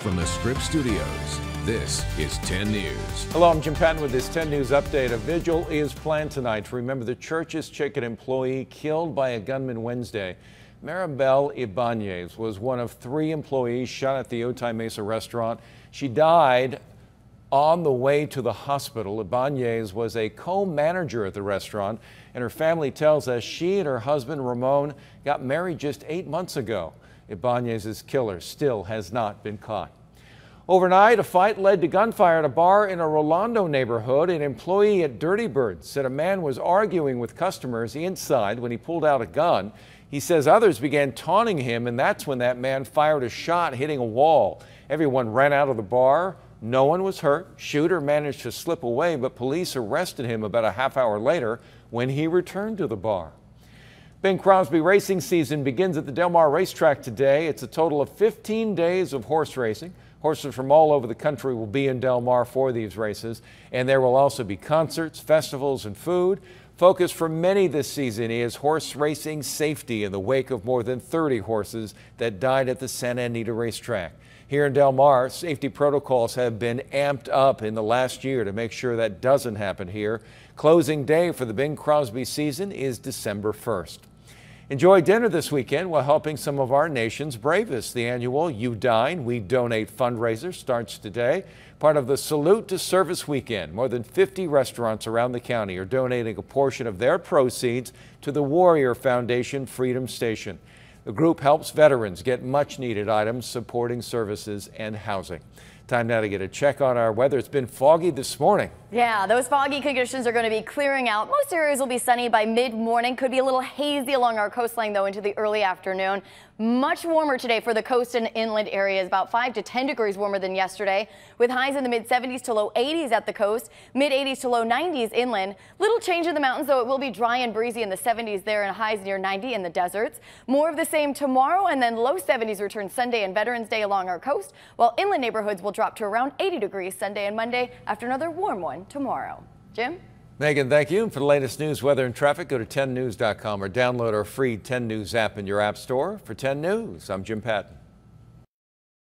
from the Scripps Studios, this is 10 News. Hello, I'm Jim Patton with this 10 News update. A vigil is planned tonight to remember the church's chicken employee killed by a gunman Wednesday. Maribel Ibanez was one of 3 employees shot at the Otay Mesa restaurant. She died on the way to the hospital. Ibanez was a co-manager at the restaurant, and her family tells us she and her husband Ramon got married just 8 months ago. Ibanez's killer still has not been caught. Overnight, a fight led to gunfire at a bar in a Rolando neighborhood. An employee at Dirty Bird said a man was arguing with customers inside when he pulled out a gun. He says others began taunting him, and that's when that man fired a shot, hitting a wall. Everyone ran out of the bar. No one was hurt. Shooter managed to slip away, but police arrested him about a half hour later when he returned to the bar. Bing Crosby racing season begins at the Del Mar racetrack today. It's a total of 15 days of horse racing. Horses from all over the country will be in Del Mar for these races, and there will also be concerts, festivals, and food. Focus for many this season is horse racing safety in the wake of more than 30 horses that died at the Santa Anita racetrack. Here in Del Mar, safety protocols have been amped up in the last year to make sure that doesn't happen here. Closing day for the Bing Crosby season is December 1st. Enjoy dinner this weekend while helping some of our nation's bravest. The annual You Dine, We Donate fundraiser starts today. Part of the Salute to Service weekend, more than 50 restaurants around the county are donating a portion of their proceeds to the Warrior Foundation Freedom Station. The group helps veterans get much-needed items supporting services and housing. Time now to get a check on our weather. It's been foggy this morning. Yeah, those foggy conditions are going to be clearing out. Most areas will be sunny by mid-morning. Could be a little hazy along our coastline, though, into the early afternoon. Much warmer today for the coast and inland areas, about 5 to 10 degrees warmer than yesterday, with highs in the mid-70s to low 80s at the coast, mid-80s to low 90s inland. Little change in the mountains, though it will be dry and breezy in the 70s there and highs near 90 in the deserts. More of the same tomorrow, and then low 70s return Sunday and Veterans Day along our coast, while inland neighborhoods will drop to around 80 degrees Sunday and Monday after another warm one tomorrow. Jim? Megan, thank you. And for the latest news, weather, and traffic, go to 10news.com or download our free 10 News app in your app store. For 10 News, I'm Jim Patton.